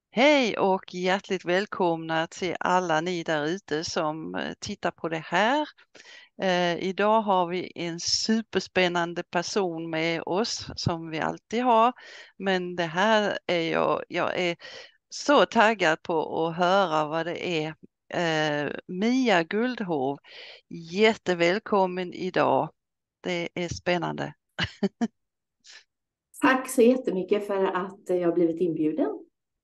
Hej och hjärtligt välkomna till alla ni där ute som tittar på det här. Idag har vi en superspännande person med oss som vi alltid har. Men det här är jag är så taggad på att höra vad det är. Mia Guldhov, jättevälkommen idag. Det är spännande. Tack så jättemycket för att jag blivit inbjuden.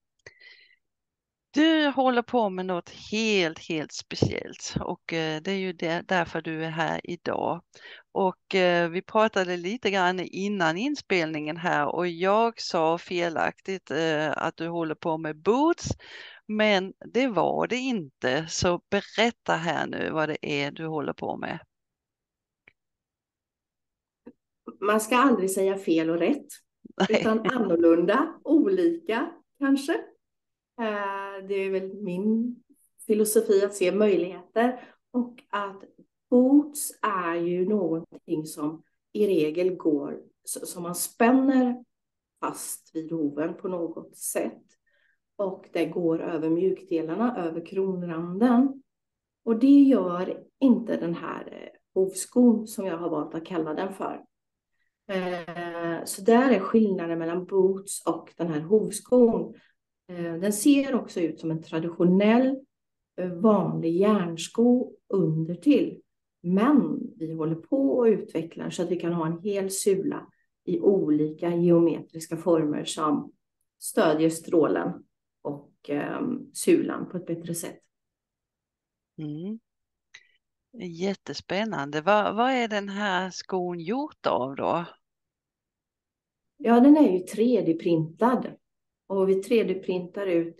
Du håller på med något helt speciellt och det är ju därför du är här idag. Och vi pratade lite grann innan inspelningen här och jag sa felaktigt att du håller på med boots, men det var det inte. Så berätta här nu vad det är du håller på med. Man ska aldrig säga fel och rätt, Nej. utan annorlunda, olika kanske. Det är väl min filosofi att se möjligheter och att boots är ju någonting som i regel går, som man spänner fast vid hoven på något sätt. Och det går över mjukdelarna, över kronranden. Och det gör inte den här hovskon som jag har valt att kalla den för. Så där är skillnaden mellan boots och den här hovskon. Den ser också ut som en traditionell vanlig järnsko under till. Men vi håller på och utvecklar så att vi kan ha en hel sula i olika geometriska former som stödjer strålen och sulan på ett bättre sätt. Mm. Jättespännande. Vad är den här skon gjort av då? Ja, den är ju 3D-printad och vi 3D-printar ut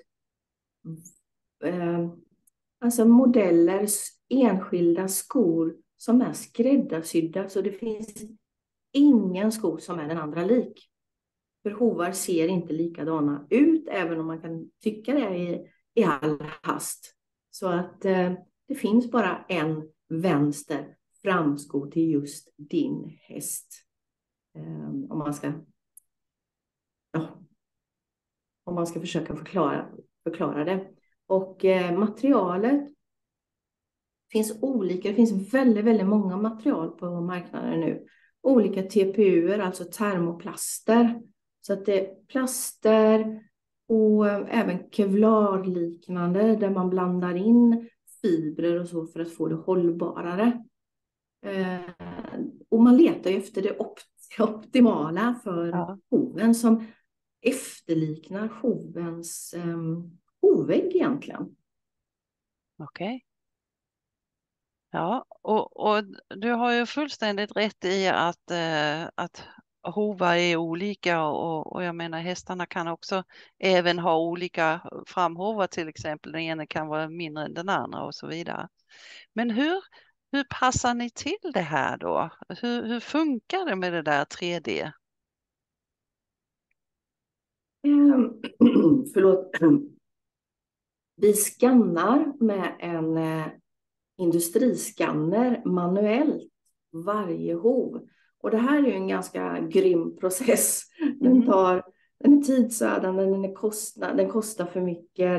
alltså modeller, enskilda skor som är skräddarsydda, så det finns ingen sko som är den andra lik. För hovar ser inte likadana ut, även om man kan tycka det i all hast. Så att det finns bara en vänster framsko till just din häst. Om man ska, ja, om man ska försöka förklara det. Och materialet finns olika. Det finns väldigt många material på marknaden nu. Olika TPUer, alltså termoplaster. Så att det är plaster och även kevlarliknande där man blandar in fibrer och så för att få det hållbarare. Och man letar ju efter det optimala för Ja, hoven som efterliknar hovens hovvägg egentligen. okej. Ja, och du har ju fullständigt rätt i att hovar är olika och jag menar hästarna kan också även ha olika framhovar till exempel. Den ena kan vara mindre än den andra och så vidare. Men hur passar ni till det här då? Hur funkar det med det där 3D? Förlåt. Vi skannar med en industriskanner manuellt varje hov. Och det här är ju en ganska grym process. Mhm. Den är tidsödande, den kostar för mycket,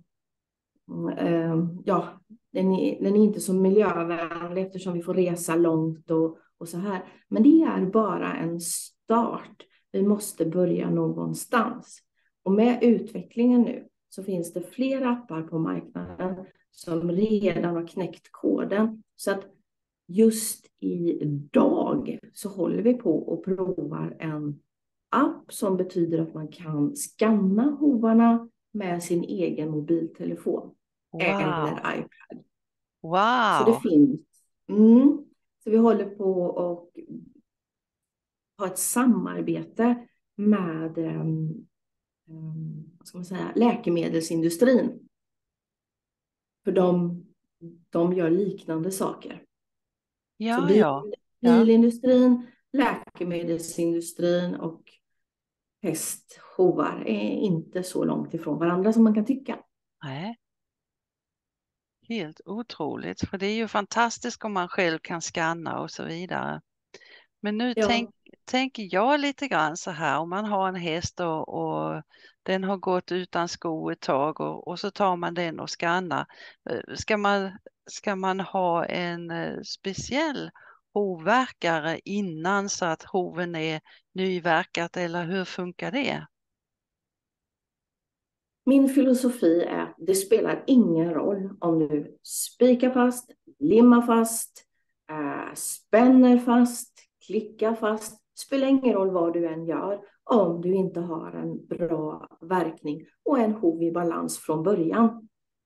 ja, den är inte så miljövänlig eftersom vi får resa långt och så här. Men det är bara en start. Vi måste börja någonstans. Och med utvecklingen nu så finns det fler appar på marknaden som redan har knäckt koden. Så att just idag så håller vi på och provar en app som betyder att man kan skanna hovarna med sin egen mobiltelefon eller Wow, iPad. Så det wow. finns. Mm. Så vi håller på och ha ett samarbete med vad ska man säga, läkemedelsindustrin. För de gör liknande saker. Så Ja, ja, ja. bilindustrin, läkemedelsindustrin och hästhovar är inte så långt ifrån varandra som man kan tycka. Nej. Helt otroligt, för det är ju fantastiskt om man själv kan scanna och så vidare. Men nu Ja, tänker jag lite grann så här, om man har en häst och den har gått utan sko ett tag och så tar man den och skannar. Ska man ha en speciell hovverkare innan så att hoven är nyverkat eller hur funkar det? Min filosofi är att det spelar ingen roll om du spikar fast, limmar fast, spänner fast, klickar fast. Det spelar ingen roll vad du än gör om du inte har en bra verkning och en hov i balans från början.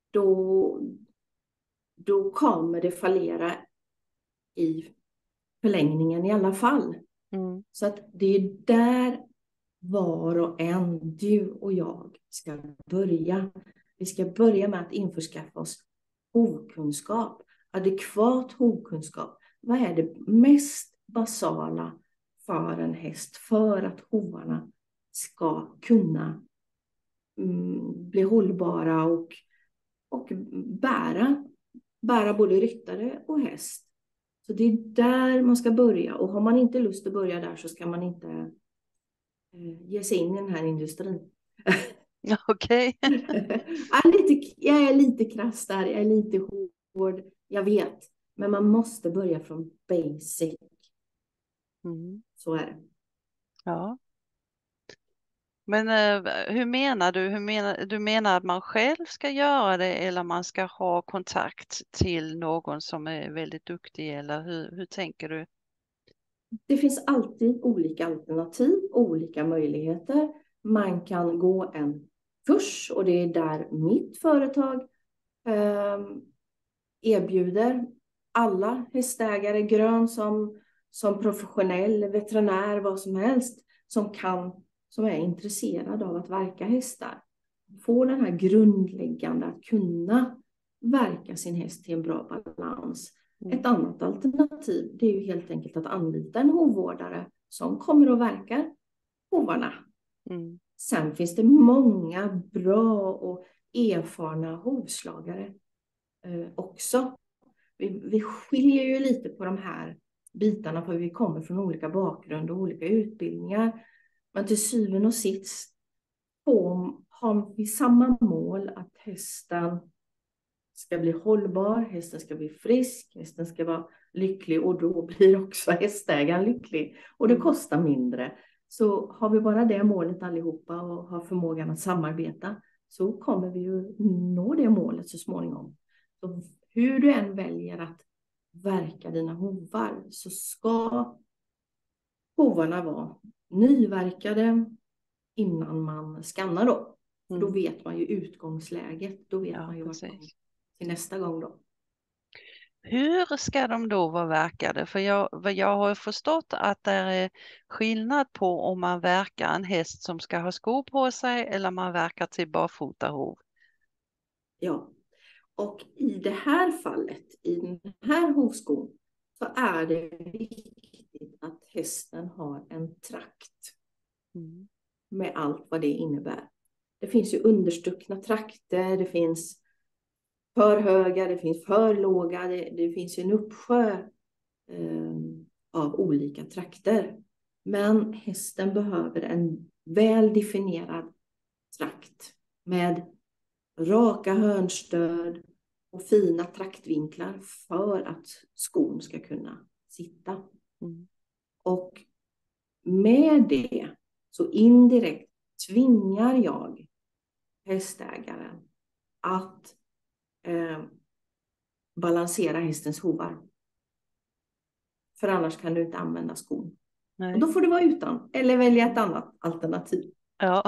Då kommer det fallera i förlängningen i alla fall. Mm. Så att det är där var och en, du och jag, ska börja. Vi ska börja med att införskaffa oss hovkunskap, adekvat hovkunskap. Vad är det mest basala för en häst för att hovarna ska kunna bli hållbara och bära både ryttare och häst. Så det är där man ska börja, och har man inte lust att börja där så ska man inte ge sig in i den här industrin. Okej. Jag är lite krass där, jag är lite hård, jag vet. Men man måste börja från basic. Mm. Så är det. Ja. Men hur menar du? Du menar att man själv ska göra det eller man ska ha kontakt till någon som är väldigt duktig, eller hur tänker du? Det finns alltid olika alternativ, olika möjligheter. Man kan gå en kurs, och det är där mitt företag erbjuder alla hästägare, grön som professionell, veterinär, vad som helst, som är intresserad av att verka hästar. Få den här grundläggande att kunna verka sin häst till en bra balans. Ett annat alternativ, det är ju helt enkelt att anlita en hovvårdare som kommer och verkar hovarna. Mm. Sen finns det många bra och erfarna hovslagare också. Vi skiljer ju lite på de här bitarna, för vi kommer från olika bakgrund och olika utbildningar. Men till syvende och sist har vi samma mål, att hästen ska bli hållbar, hästen ska bli frisk, hästen ska vara lycklig, och då blir också hästägaren lycklig. Och det kostar mindre. Så har vi bara det målet allihopa och har förmågan att samarbeta, så kommer vi ju nå det målet så småningom. Så hur du än väljer att verka dina hovar, så ska hovarna vara nyverkade innan man skannar då. För då vet man ju utgångsläget. Då vet man ju vart man till nästa gång då. Hur ska de då vara verkade? För jag har förstått att det är skillnad på om man verkar en häst som ska ha skor på sig eller man verkar till barfotahov. Ja, och i det här fallet, i den här hovskon, så är det viktigt att hästen har en trakt. Med allt vad det innebär. Det finns ju understuckna trakter, det finns för höga, det finns för låga, det finns ju en uppsjö av olika trakter. Men hästen behöver en väl definierad trakt med raka hörnstöd och fina traktvinklar för att skon ska kunna sitta. Och med det så indirekt tvingar jag hästägaren att balansera hästens hovar. För annars kan du inte använda skon. Och då får du vara utan eller välja ett annat alternativ. Ja.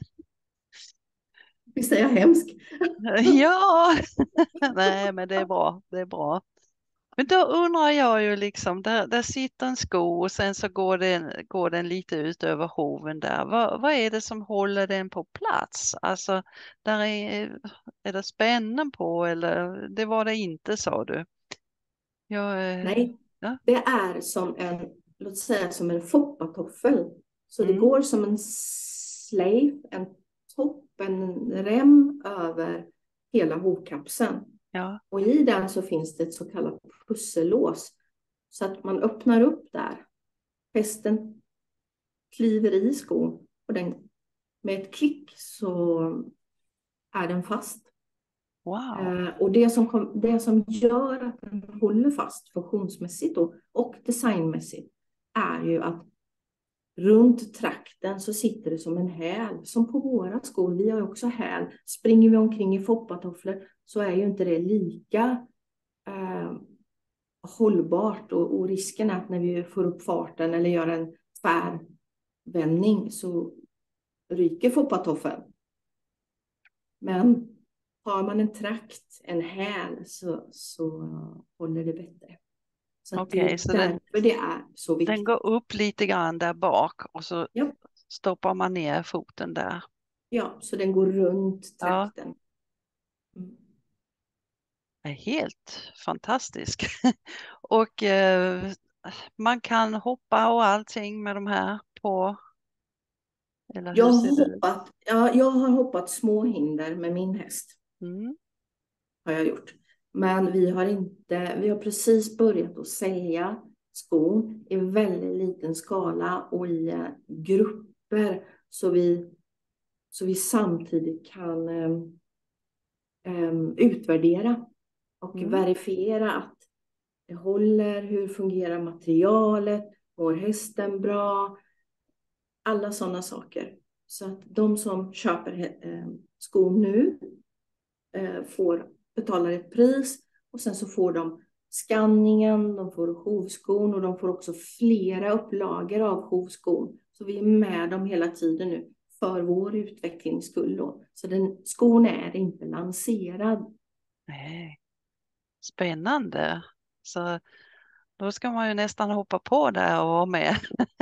Visst är jag hemsk? Ja, nej men det är bra, det är bra. Men då undrar jag ju liksom, där sitter en sko och sen så går den lite ut över hoven där. Vad är det som håller den på plats? Alltså, är det spännen på eller det var det inte, sa du? Nej, ja. det är låt säga som en foppatoffel. Så det går som en slave, en topp, en rem över hela hovkapseln. Ja. Och i den så finns det ett så kallat pussellås. Så att man öppnar upp där. Hästen kliver i skon och den med ett klick så är den fast. Wow. Och det som gör att den håller fast funktionsmässigt och designmässigt är ju att runt trakten så sitter det som en häl. Som på våra skor, vi har ju också häl. Springer vi omkring i foppatofflor så är ju inte det lika hållbart. Och risken är att när vi får upp farten eller gör en tvärvändning så ryker foppatoffeln. Men har man en trakt, en häl, så håller det bättre. Så att det Okej, är så därför det är så viktigt. den går upp lite grann där bak och så Ja, stoppar man ner foten där. ja, så den går runt Ja, trakten. Mm. det är helt fantastisk. Och man kan hoppa och allting med de här på, eller hur ser det ut? Jag har hoppat små hinder med min häst. Mm. Har jag gjort. Men vi har precis börjat att sälja skon i väldigt liten skala och i grupper. Så vi samtidigt kan utvärdera och verifiera att det håller, hur fungerar materialet, mår hästen bra, alla sådana saker. Så att de som köper skon nu får betala ett pris och sen så får de skanningen, de får hovskon och de får också flera upplagor av hovskon. Så vi är med dem hela tiden nu för vår utvecklings skull då. Så skon är inte lanserad. Nej. Spännande. Så då ska man ju nästan hoppa på där och vara med.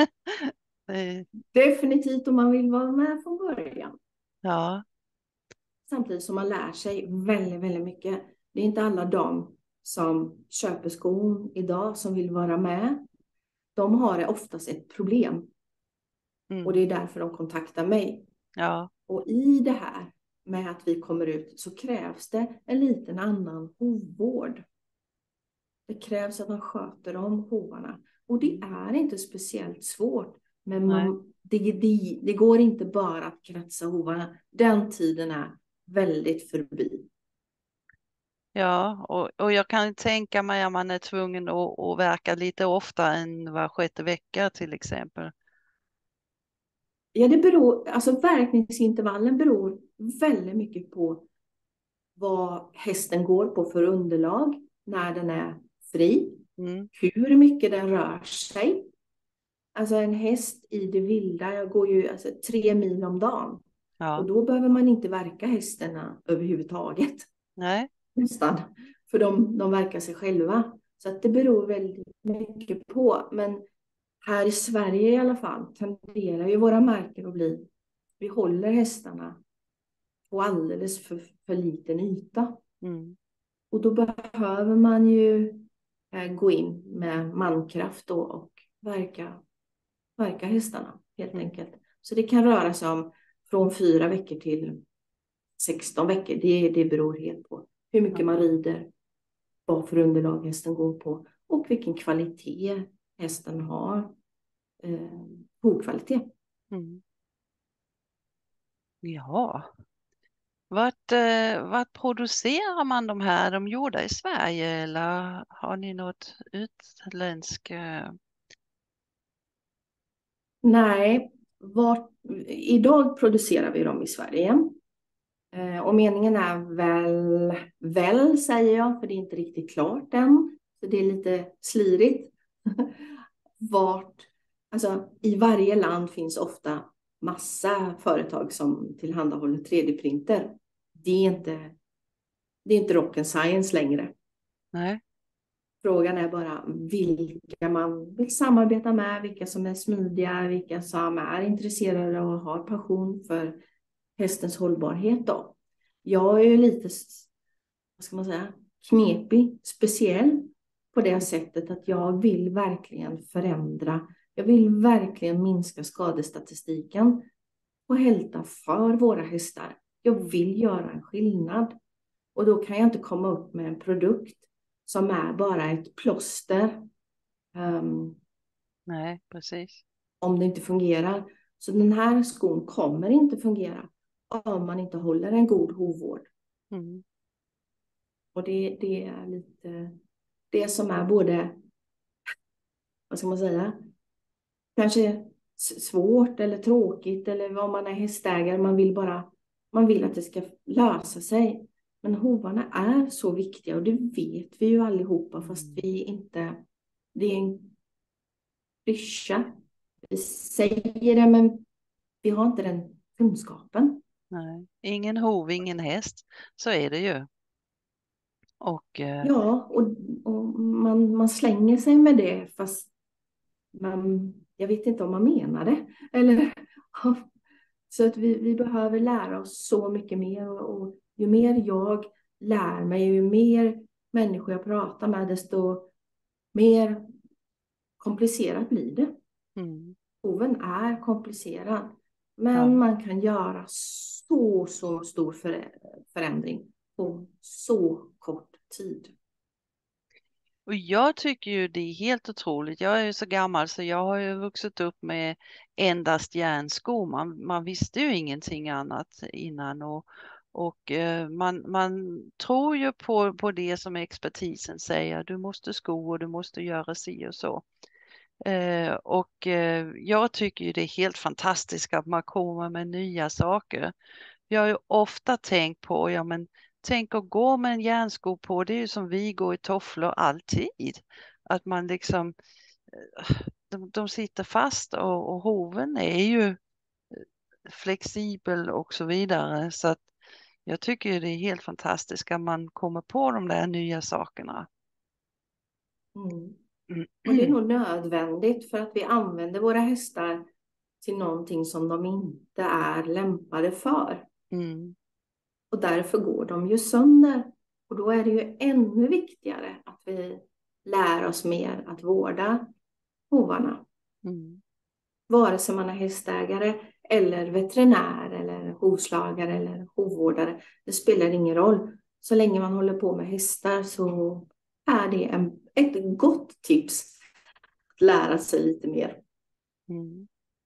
Definitivt om man vill vara med från början. Ja. Samtidigt som man lär sig väldigt, väldigt mycket. Det är inte alla de som köper skon idag som vill vara med. De har oftast ett problem. Och det är därför de kontaktar mig. Ja. Och i det här med att vi kommer ut så krävs det en liten annan hovvård. Det krävs att man sköter om hovarna. Och det är inte speciellt svårt. Men det går inte bara att kratsa hovarna. Den tiden är väldigt förbi. Ja, och jag kan tänka mig att man är tvungen att verka lite oftare än var sjätte vecka till exempel. Ja, alltså verkningsintervallen beror väldigt mycket på vad hästen går på för underlag när den är fri. Hur mycket den rör sig. Alltså en häst i det vilda, jag går ju 3 mil om dagen. Ja. Och då behöver man inte verka hästarna överhuvudtaget. Nej. Nästan. För de verkar sig själva. Så att det beror väldigt mycket på. Men här i Sverige i alla fall tenderar ju våra marker att bli, vi håller hästarna på alldeles för liten yta. Och då behöver man ju gå in med mankraft då och verka hästarna helt enkelt. Så det kan röra sig om från 4 veckor till 16 veckor. Det beror helt på hur mycket man rider, vad för underlag hästen går på och vilken kvalitet hästen har. Hovkvalitet. Ja. Vart producerar man de här? Är de gjorda i Sverige eller har ni något utländskt? Nej, idag producerar vi dem i Sverige. Och meningen är väl säger jag, för det är inte riktigt klart än. Så det är lite slirigt. Alltså i varje land finns ofta massa företag som tillhandahåller 3D-printer. Det är inte rocket science längre. Nej. Frågan är bara vilka man vill samarbeta med, vilka som är smidiga, vilka som är intresserade och har passion för hästens hållbarhet då. Jag är ju lite, vad ska man säga, knepig, speciell på det sättet att jag vill verkligen förändra. Jag vill verkligen minska skadestatistiken och hälta för våra hästar. Jag vill göra en skillnad. Och då kan jag inte komma upp med en produkt som är bara ett plåster. Nej, precis. Om det inte fungerar. Så den här skon kommer inte fungera om man inte håller en god hovvård. Mm. Och det är lite det som är både, vad ska man säga, kanske svårt eller tråkigt, eller vad man är hästägare, man vill att det ska lösa sig. Men hovarna är så viktiga och det vet vi ju allihopa, fast vi inte, det är en klyscha. Vi säger det, men vi har inte den kunskapen. Nej. Ingen hov, ingen häst. Så är det ju. Och Ja, och man slänger sig med det, fast jag vet inte om man menar det. Eller, så att vi behöver lära oss så mycket mer. Och ju mer jag lär mig, ju mer människor jag pratar med, desto mer komplicerat blir det. mm, Hoven är komplicerad. ja. Men man kan göra så stor förändring på så kort tid. Och jag tycker ju det är helt otroligt. Jag är ju så gammal så jag har ju vuxit upp med endast järnskor. Man visste ju ingenting annat innan och man tror ju på det som expertisen säger. Du måste sko och du måste göra si och så. Jag tycker ju det är helt fantastiskt att man kommer med nya saker. Jag har ju ofta tänkt på, ja men tänk att gå med en järnsko på, det är ju som vi går i tofflor alltid. Att man liksom, de sitter fast och hoven är ju flexibel och så vidare. Så att jag tycker det är helt fantastiskt att man kommer på de där nya sakerna. Mm. Mm. Och det är nog nödvändigt, för att vi använder våra hästar till någonting som de inte är lämpade för. Mm. Och därför går de ju sönder. Och då är det ju ännu viktigare att vi lär oss mer att vårda hovarna. Mm. Vare sig man är hästägare eller veterinär eller hovslagare eller hovvårdare. Det spelar ingen roll. Så länge man håller på med hästar så är det ett gott tips att lära sig lite mer. Mm.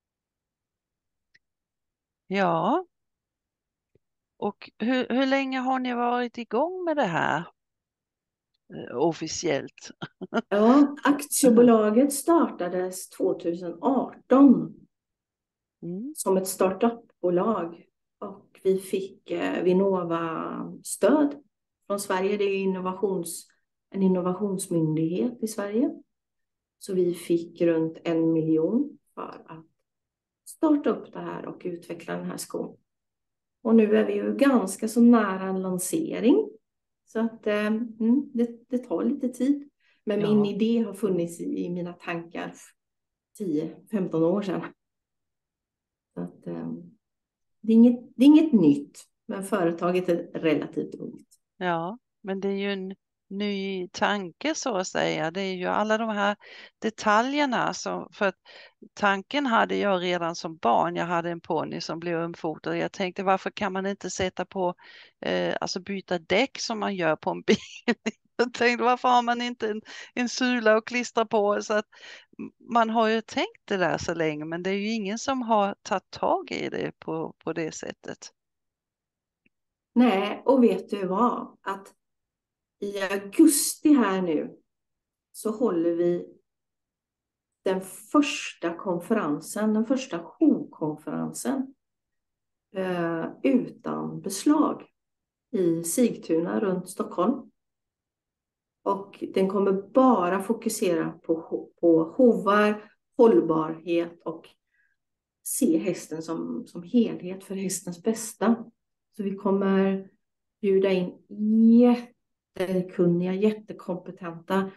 Ja, och hur länge har ni varit igång med det här officiellt? Ja, aktiebolaget startades 2018 Mm. som ett startupbolag och vi fick Vinnova-stöd från Sverige. Det är en innovationsmyndighet i Sverige. Så vi fick runt 1 miljon för att starta upp det här och utveckla den här skon. Och nu är vi ju ganska så nära en lansering. Så att det tar lite tid. Men min Ja. idé har funnits i mina tankar 10-15 år sedan. Så att, det är inget nytt, men företaget är relativt ungt. Ja, men det är ju en ny tanke så att säga. Det är ju alla de här detaljerna som, för att tanken hade jag redan som barn. Jag hade en ponny som blev ömfotad. Jag tänkte varför kan man inte sätta på, alltså byta däck som man gör på en bil? Jag tänkte varför har man inte en sula och klistra på? Så att man har ju tänkt det där så länge, men det är ju ingen som har tagit tag i det på det sättet. Nej, och vet du vad? Att i augusti här nu så håller vi den första konferensen, den första hovkonferensen utan beslag i Sigtuna runt Stockholm. Och den kommer bara fokusera på hovar, hållbarhet och se hästen som helhet för hästens bästa. Så vi kommer bjuda in jättekunniga, jättekompetenta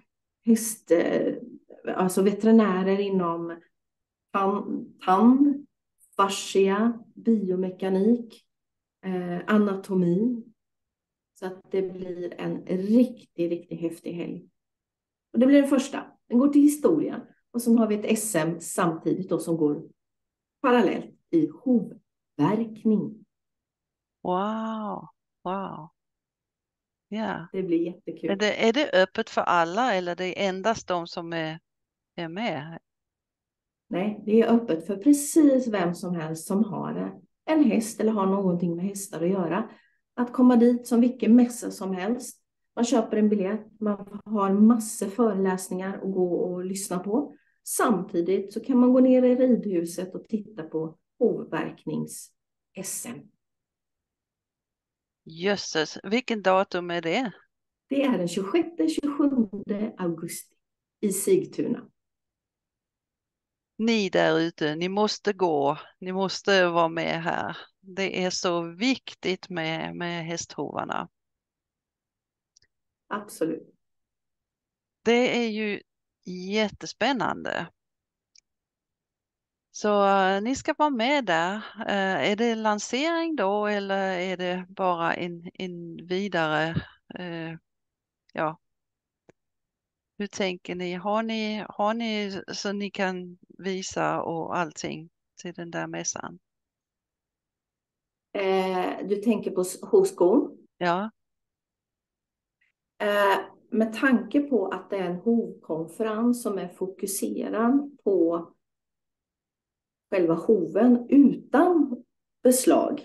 alltså veterinärer inom tand, fascia, biomekanik, anatomi. Så att det blir en riktigt häftig helg. Och det blir den första. Den går till historien. Och så har vi ett SM samtidigt då som går parallellt i hovverkning. Wow, wow. Ja. Det blir jättekul. Är det öppet för alla eller det är endast de som är med? Nej, det är öppet för precis vem som helst som har en häst eller har någonting med hästar att göra. Att komma dit som vilken mässa som helst. Man köper en biljett, man har massor föreläsningar att gå och lyssna på. Samtidigt så kan man gå ner i ridhuset och titta på hovverknings-SM. Jösses, vilken datum är det? Det är den 26-27 augusti i Sigtuna. Ni där ute, ni måste gå, ni måste vara med här. Det är så viktigt med hästhovarna. Absolut. Det är ju jättespännande. Så ni ska vara med där. Är det lansering då eller är det bara en vidare, ja, hur tänker ni? Har ni så ni kan visa och allting till den där mässan? Du tänker på hovskon. Ja, Med tanke på att det är en hovkonferens som är fokuserad på själva hoven utan beslag,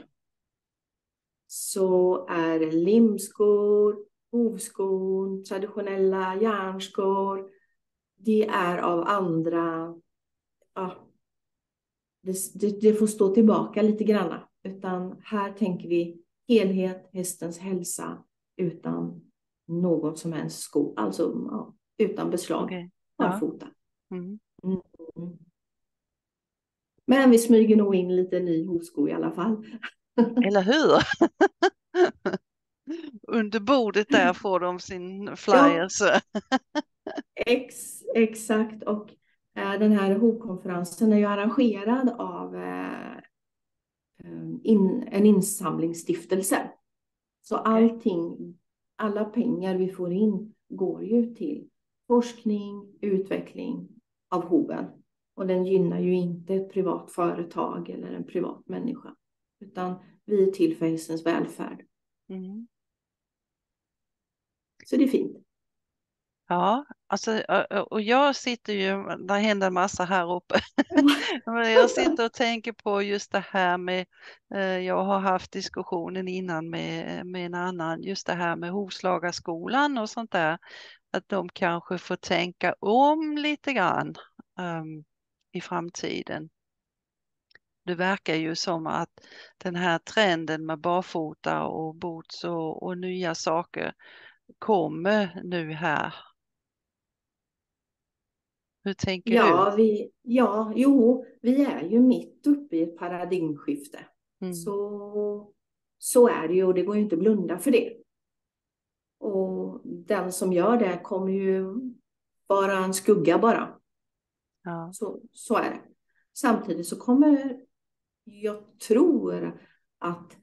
så är limskor, hovskon, traditionella järnskor, det är av andra, ja, det får stå tillbaka lite grann. Utan här tänker vi helhet, hästens hälsa utan någon som helst sko, alltså ja, utan beslag, okej. Ja. barfota. Mm. Mm. Men vi smyger nog in lite ny hovsko i alla fall. Eller hur? Under bordet där får de sin Ja, flyers. exakt. Och den här hovkonferensen är ju arrangerad av en insamlingsstiftelse. Så Okej. alla pengar vi får in går ju till forskning, utveckling av hoven. Och den gynnar ju inte ett privat företag eller en privat människa. Utan vi är till för hästens välfärd. Mm. Så det är fint. Ja, alltså, och jag sitter ju, det händer en massa här uppe. Men jag sitter och tänker på just det här med, jag har haft diskussionen innan med en annan, just det här med Hovslagarskolan och sånt där. Att de kanske får tänka om lite grann i framtiden. Det verkar ju som att den här trenden med barfota och boots och nya saker kommer nu här. Hur tänker du? Vi är ju mitt uppe i ett paradigmskifte. Mm. Så är det ju och det går ju inte att blunda för det. Och den som gör det kommer ju vara en skugga bara. Ja. Så är det. Samtidigt så kommer jag tror att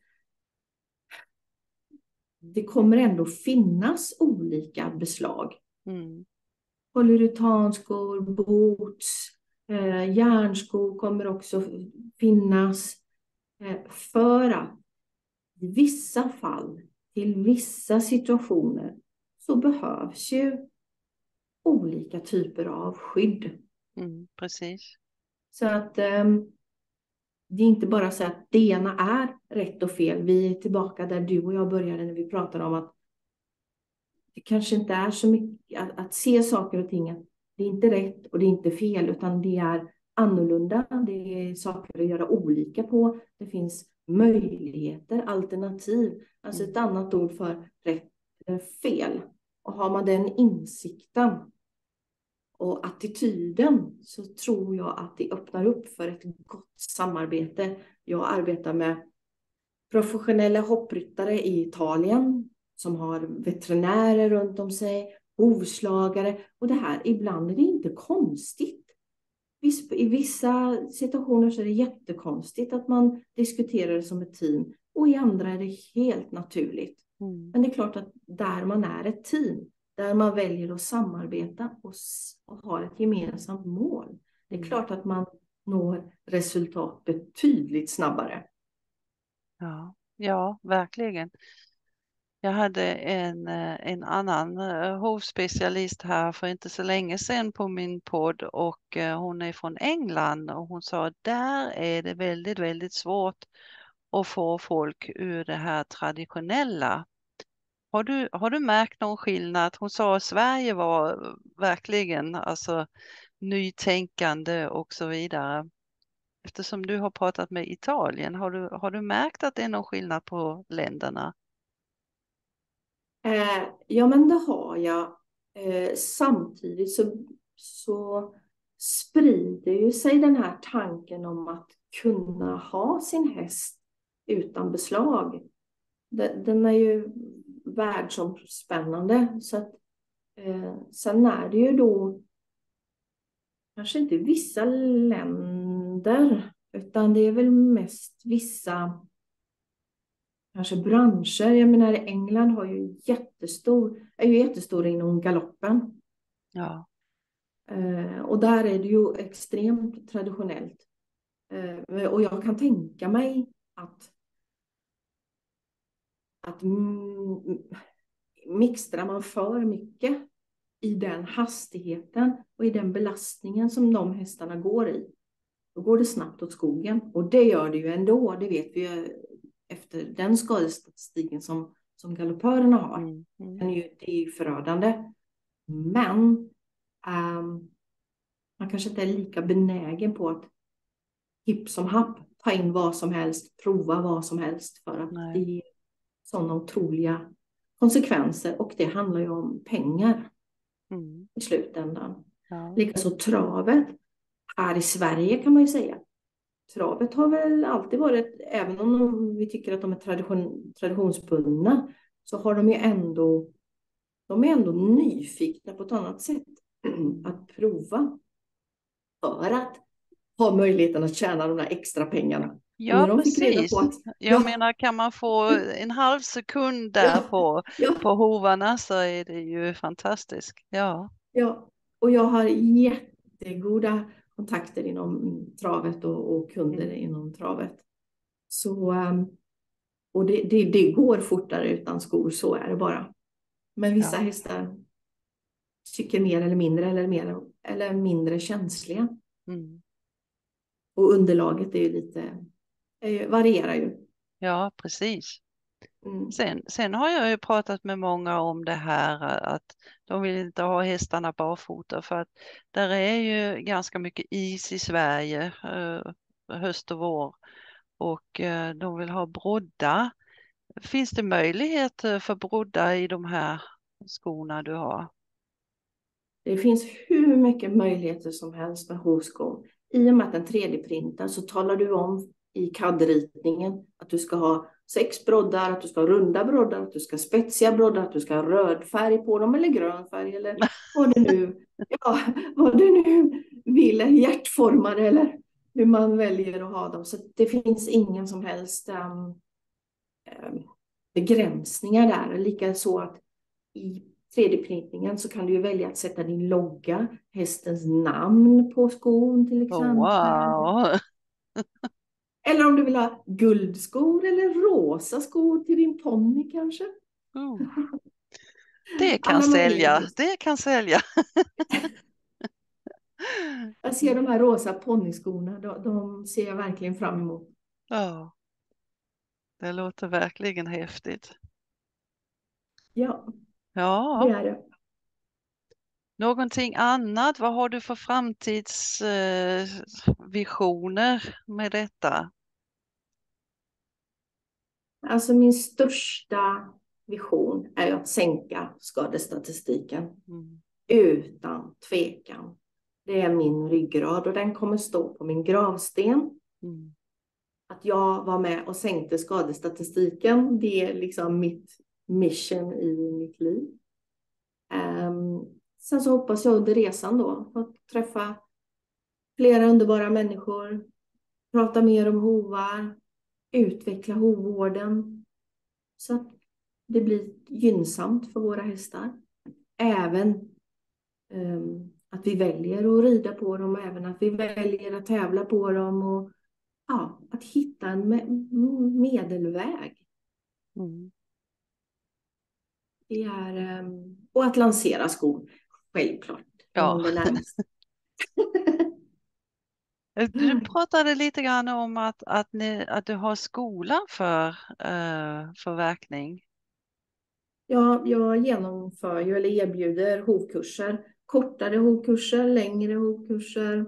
det kommer ändå finnas olika beslag. Mm. Polyuretanskor, boots, järnskor kommer också finnas. För att i vissa fall, till vissa situationer, så behövs ju olika typer av skydd. Mm. Precis. Så att det är inte bara så att det ena är rätt och fel. Vi är tillbaka där du och jag började när vi pratade om att det kanske inte är så mycket att se saker och ting. Att det är inte rätt och det är inte fel, utan det är annorlunda. Det är saker att göra olika på. Det finns möjligheter, alternativ. Alltså ett annat ord för rätt eller fel. Och har man den insikten och attityden så tror jag att det öppnar upp för ett gott samarbete. Jag arbetar med professionella hoppryttare i Italien som har veterinärer runt om sig, hovslagare. Och det här, ibland är det inte konstigt. I vissa situationer så är det jättekonstigt att man diskuterar det som ett team. Och i andra är det helt naturligt. Mm. Men det är klart att där man är ett team, där man väljer att samarbeta och har ett gemensamt mål. Det är klart att man når resultat betydligt snabbare. Ja, ja, verkligen. Jag hade en annan hovspecialist här för inte så länge sedan på min podd och hon är från England och hon sa att där är det väldigt, väldigt svårt att få folk ur det här traditionella. Har du märkt någon skillnad? Hon sa att Sverige var verkligen alltså nytänkande och så vidare. Eftersom du har pratat med Italien, har du märkt att det är någon skillnad på länderna? Ja, men det har jag. Samtidigt så sprider ju sig den här tanken om att kunna ha sin häst utan beslag. Den är ju världsomspännande. Så att, sen är det ju då kanske inte vissa länder, utan det är väl mest vissa kanske branscher. Jag menar, England har ju är ju jättestor inom galoppen. Ja. Och där är det ju extremt traditionellt. Och jag kan tänka mig att mixtrar man för mycket i den hastigheten och i den belastningen som de hästarna går i, då går det snabbt åt skogen. Och det gör det ju ändå, det vet vi ju efter den skadestatistiken som galoppörerna har. Det är ju förödande. Men man kanske inte är lika benägen på att hipp som happ ta in vad som helst, prova vad som helst, för att det ger sådana otroliga konsekvenser, och det handlar ju om pengar i slutändan. Ja. Likaså travet. Här i Sverige kan man ju säga. Travet har väl alltid varit, även om vi tycker att de är traditionsbundna, så har de är ändå nyfikna på ett annat sätt att prova för att ha möjligheten att tjäna de där extra pengarna. Ja, precis. Jag menar, kan man få en halv sekund där på hovarna så är det ju fantastiskt. Ja, och jag har jättegoda kontakter inom travet och kunder inom travet. Så, och det går fortare utan skor, så är det bara. Men vissa hästar tycker mer eller mindre känsliga. Och underlaget är ju varierar ju. Ja, precis. Sen har jag ju pratat med många om det här att de vill inte ha hästarna barfota för att där är ju ganska mycket is i Sverige höst och vår, och de vill ha brodda. Finns det möjlighet för brodda i de här skorna du har? Det finns hur mycket möjligheter som helst med hovskor. I och med att den 3D-printar så talar du om i CAD-ritningen att du ska ha 6 broddar, att du ska ha runda broddar, att du ska ha spetsiga broddar, att du ska ha röd färg på dem eller grön färg eller vad du nu vill, hjärtformade eller hur man väljer att ha dem. Så det finns ingen som helst begränsningar där. Likaså att i 3D-printningen så kan du ju välja att sätta din logga, hästens namn på skon till exempel. Wow. Eller om du vill ha guldskor eller rosa skor till din ponny kanske. Det kan sälja. Det kan sälja. Jag ser de här rosa ponnyskorna, de ser jag verkligen fram emot. Ja, det låter verkligen häftigt. Ja, det är det. Någonting annat? Vad har du för framtidsvisioner med detta? Alltså min största vision är att sänka skadestatistiken. Utan tvekan. Det är min ryggrad och den kommer stå på min gravsten. Att jag var med och sänkte skadestatistiken, det är liksom mitt mission i mitt liv. Sen så hoppas jag under resan då att träffa flera underbara människor, prata mer om hovar, utveckla hovvården så att det blir gynnsamt för våra hästar. Även att vi väljer att rida på dem, och även att vi väljer att tävla på dem, och att hitta en medelväg. Det är, och att lansera skor, självklart, Ja. inom det närmaste. Du pratade lite grann om att du har skola för verkning. Ja, jag genomför ju eller erbjuder hovkurser, kortare hovkurser, längre hovkurser,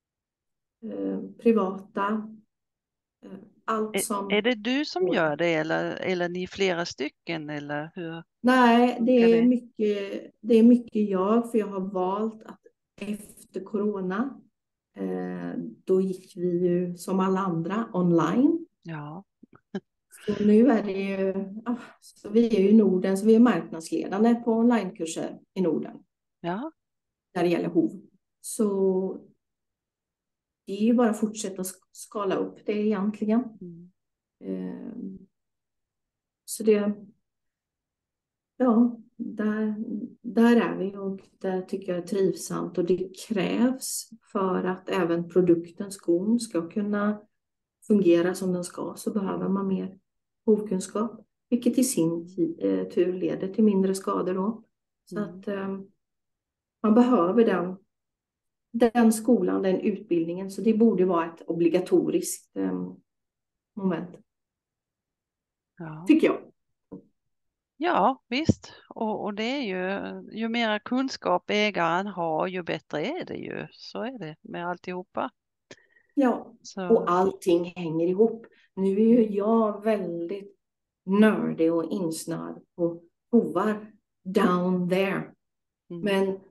privata, allt Är som det du som går. gör det eller ni flera stycken eller hur Nej, funkar det? det är mycket jag, för jag har valt att efter corona, då gick vi ju som alla andra online. Ja, Så nu är det ju, så vi är ju i Norden, så vi är marknadsledande på onlinekurser i Norden ja. när det gäller hov. Så det är ju bara att fortsätta skala upp det egentligen. Mm. Eh, Så det, ja, där är vi, och där tycker jag är trivsamt, och det krävs för att även produkten, skon, ska kunna fungera som den ska, så behöver man mer hovkunskap, vilket i sin tur leder till mindre skador då. Så Mm. att man behöver den skolan, den utbildningen, så det borde vara ett obligatoriskt moment, Ja. tycker jag. Ja, visst. Och det är ju mera kunskap ägaren har, ju bättre är det ju. Så är det med alltihopa. Ja, och Så, allting hänger ihop. Nu är ju jag väldigt nördig och insnöad på hovar down there. mm, Men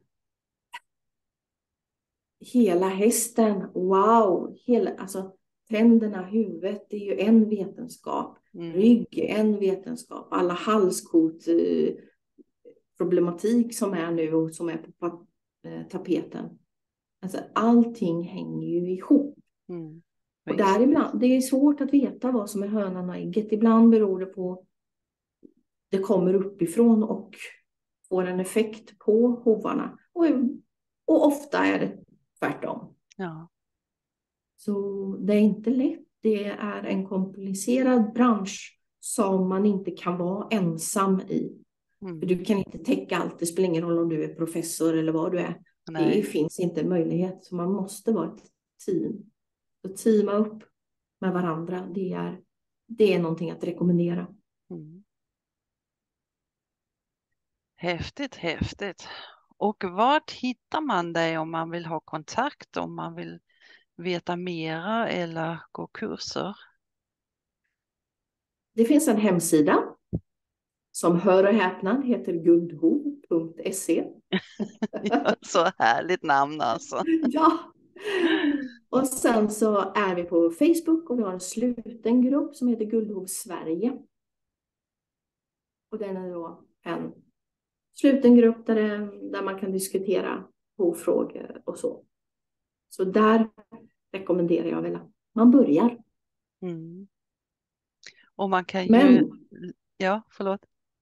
hela hästen, wow, alltså tänderna, huvudet, det är ju en vetenskap. mm, Rygg, en vetenskap. Alla halskot, problematik som är nu och som är på tapeten. Alltså allting hänger ju ihop. mm, Och visst. det är svårt att veta vad som är hönan och ägget. Ibland beror det på, det kommer uppifrån och får en effekt på hovarna. Och ofta är det tvärtom. Ja. Så det är inte lätt. Det är en komplicerad bransch som man inte kan vara ensam i. För Mm, du kan inte täcka allt. Det spelar ingen roll om du är professor eller vad du är. Det nej. finns inte möjlighet. Så man måste vara ett team. Så teama upp med varandra, det är någonting att rekommendera. Mm. Häftigt, häftigt. Och vart hittar man dig om man vill ha kontakt, om man vill veta mera eller gå kurser? Det finns en hemsida som, hör och häpnad, heter guldhov.se. Ja, så härligt namn alltså. Ja, och sen så är vi på Facebook och vi har en sluten grupp som heter Guldhov Sverige. Och den är då en sluten grupp där man kan diskutera frågor och så. Så där rekommenderar jag väl att man börjar. Mm. Och man kan ju, Men ja, förlåt.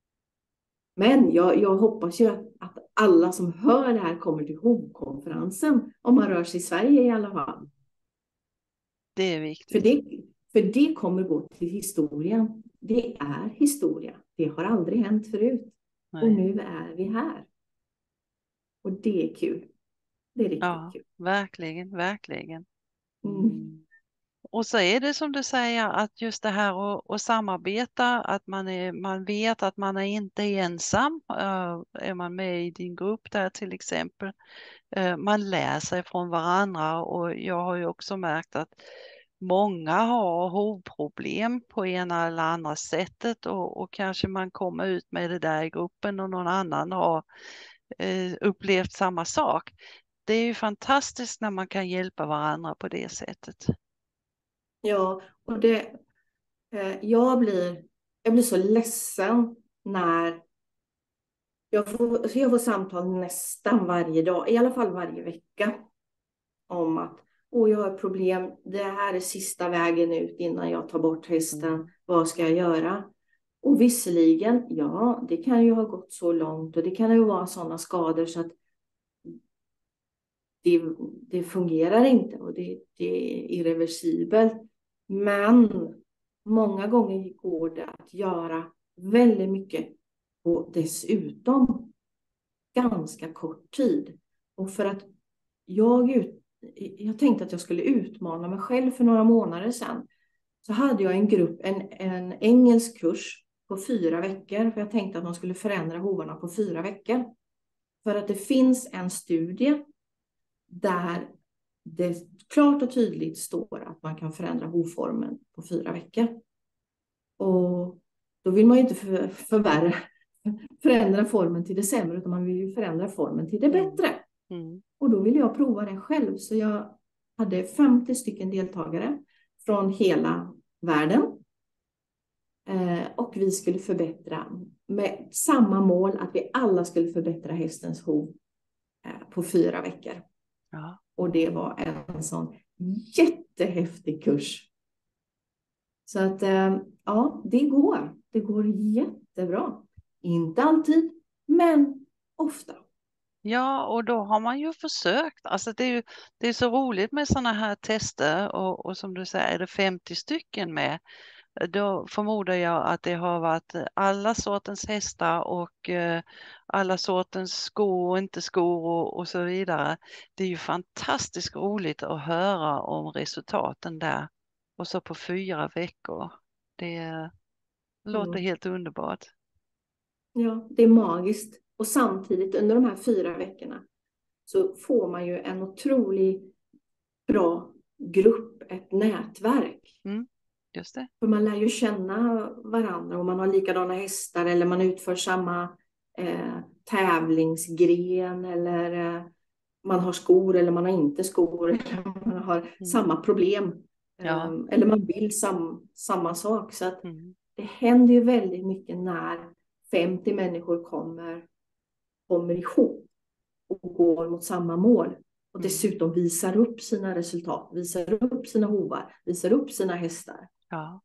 jag hoppas ju att alla som hör det här kommer till hovkonferensen, om man rör sig i Sverige i alla fall. Det är För viktigt. det, för det kommer gå till historien. Det är historia. Det har aldrig hänt förut. Och Nej. nu är vi här. Och det är kul. Det är riktigt Ja, kul. verkligen, verkligen. Mm. Och så är det som du säger att just det här att samarbeta, att man vet att man är inte ensam. Är man med i din grupp där till exempel. Man lär sig från varandra och jag har ju också märkt att många har hovproblem på ena eller andra sättet och kanske man kommer ut med det där i gruppen och någon annan har upplevt samma sak. Det är ju fantastiskt när man kan hjälpa varandra på det sättet. Ja, och jag blir så ledsen när jag får samtal nästan varje dag, i alla fall varje vecka, om att jag har problem, det här är sista vägen ut innan jag tar bort hästen, vad ska jag göra? Och visserligen, ja, det kan ju ha gått så långt och det kan ju vara sådana skador så att det fungerar inte och det är irreversibelt. Men många gånger går det att göra väldigt mycket på dessutom ganska kort tid. Och för att jag tänkte att jag skulle utmana mig själv för några månader sedan. Så hade jag en grupp, en engelsk kurs på 4 veckor. För jag tänkte att man skulle förändra hovarna på 4 veckor. För att det finns en studie där det klart och tydligt står att man kan förändra hovformen på 4 veckor. Och då vill man ju inte förändra formen till det sämre, utan man vill ju förändra formen till det bättre. Mm. Och då ville jag prova det själv. Så jag hade 50 stycken deltagare från hela världen. Och vi skulle förbättra med samma mål, att vi alla skulle förbättra hästens hov på 4 veckor. Ja. Och det var en sån jättehäftig kurs. Så att ja, det går jättebra. Inte alltid, men ofta. Ja, och då har man ju försökt. Alltså det är så roligt med sådana här tester och som du säger, är det 50 stycken med, då förmodar jag att det har varit alla sortens hästar och alla sortens skor och inte skor och så vidare. Det är ju fantastiskt roligt att höra om resultaten där. Och så på 4 veckor. Det låter helt underbart. Ja, det är magiskt. Och samtidigt under de här 4 veckorna så får man ju en otroligt bra grupp, ett nätverk. Just det. För man lär ju känna varandra, och man har likadana hästar eller man utför samma tävlingsgren, eller man har skor eller man har inte skor, eller man har samma problem. Ja. Eller man vill samma sak. Så att det händer ju väldigt mycket när 50 människor kommer ihop och går mot samma mål. Och dessutom visar upp sina resultat, visar upp sina hovar, visar upp sina hästar. Ja.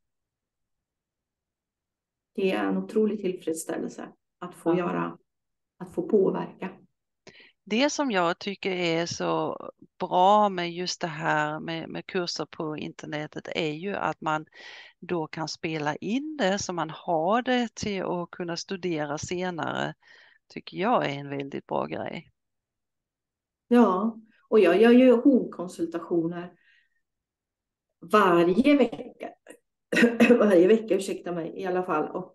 Det är en otrolig tillfredsställelse att få att få påverka. Det som jag tycker är så bra med just det här med kurser på internetet är ju att man då kan spela in det så man har det till att kunna studera senare. Tycker jag är en väldigt bra grej. Ja, och jag gör ju hovkonsultationer varje vecka. Varje vecka, ursäkta mig i alla fall. Och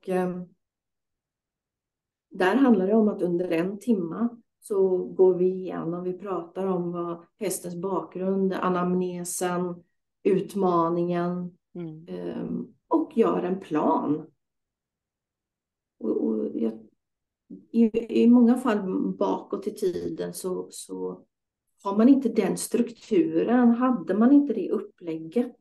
där handlar det om att under 1 timme så går vi igenom, vi pratar om vad hästens bakgrund, anamnesen, utmaningen och gör en plan. Och i många fall bakåt i tiden så har man inte den strukturen, hade man inte det upplägget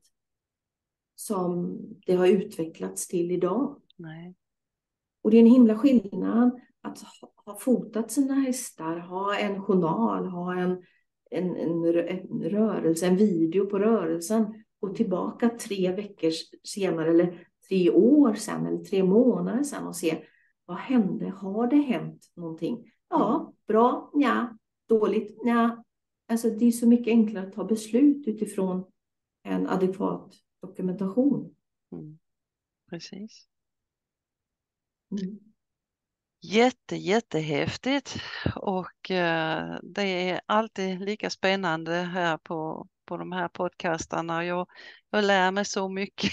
som det har utvecklats till idag. Nej. Och det är en himla skillnad att ha fotat sina hästar, ha en journal, ha en rörelse, en video på rörelsen, och tillbaka 3 veckor senare eller 3 år sedan eller 3 månader sedan och se vad hände, har det hänt någonting? Ja, bra, ja, dåligt, ja. Alltså det är så mycket enklare att ta beslut utifrån en adekvat dokumentation. Precis. Mm. Jättehäftigt, och det är alltid lika spännande här på de här podcastarna. Jag lär mig så mycket.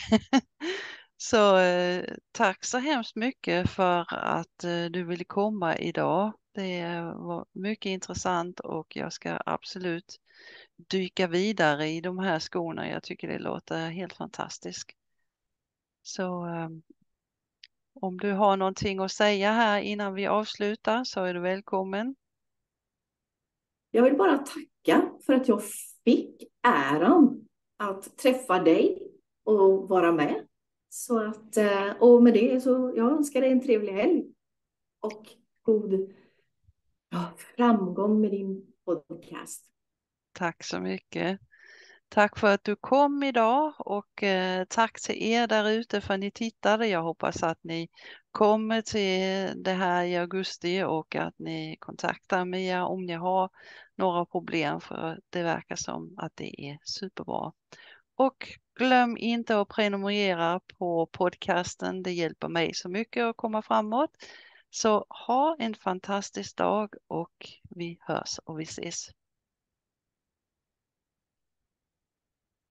Så tack så hemskt mycket för att du ville komma idag. Det var mycket intressant och jag ska absolut dyka vidare i de här skorna. Jag tycker det låter helt fantastiskt. Så om du har någonting att säga här innan vi avslutar så är du välkommen. Jag vill bara tacka för att jag fick äran att träffa dig och vara med. Så att, och med det så jag önskar dig en trevlig helg och god framgång med din podcast. Tack så mycket. Tack för att du kom idag, och tack till er där ute för att ni tittade. Jag hoppas att ni kommer till det här i augusti och att ni kontaktar mig om ni har några problem, för det verkar som att det är superbra. Och glöm inte att prenumerera på podcasten. Det hjälper mig så mycket att komma framåt. Så ha en fantastisk dag och vi hörs och vi ses.